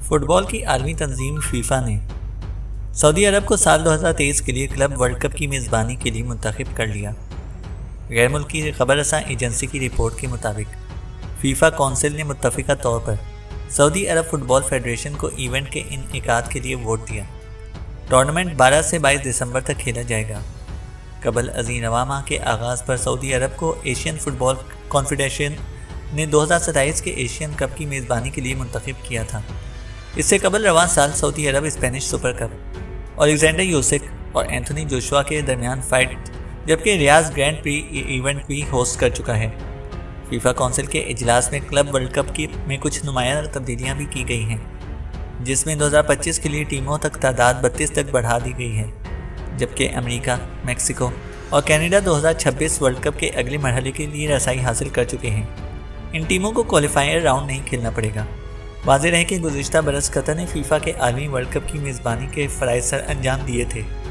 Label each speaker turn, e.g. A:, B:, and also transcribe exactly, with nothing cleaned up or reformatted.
A: Fit بال کی عالمی تنظیم فیفا نے سعودی عرب کو سال دو ہزار تیئیس کے لیے کلب ورلڈ کپ کی میزبانی کے لیے منتخب کر لیا۔ غیر ملکی خبر رساں ایجنسی کی رپورٹ کے مطابق فیفا کونسل نے متفقہ طور پر سعودی عرب فٹ بال فیڈریشن کو ایونٹ کے انعقاد کے لیے ووٹ دیا۔ ٹورنامنٹ بارہ سے بائیس دسمبر تک کھیلا جائے گا۔ قبل ازیں رواں ماہ کے آغاز پر سعودی عرب کو ایشین فٹ بال کانفیڈریشن نے دو ہزار ستائیس کے ایشین کپ کی میزبانی کے لیے منتخب کیا تھا۔ اس سے قبل رواں سال سعودی عرب اسپینش سپر کپ اور الیگزینڈر یوسک اور اینتھونی جوشوا کے درمیان فائٹ جبکہ ریاض گرینڈ پری ایونٹ بھی ہوسٹ کر چکا ہے۔ فیفا کونسل کے اجلاس میں کلب ورلڈ کپ کی میں کچھ نمایاں تبدیلیاں بھی کی گئی ہیں، جس میں دو ہزار پچیس کے لیے ٹیموں تک تعداد بتیس تک بڑھا دی گئی ہے، جبکہ امریکہ، میکسیکو اور کینیڈا دو ہزار چھبیس ورلڈ کپ کے اگلے مرحلے کے لیے رسائی حاصل کر چکے ہیں۔ ان ٹیموں کو کوالیفائر راؤنڈ نہیں کھیلنا پڑے گا۔ واضح رہے کہ گزشتہ برس قطر نے فیفا کے عالمی ورلڈ کپ کی میزبانی کے فرائض سر انجام دیے تھے۔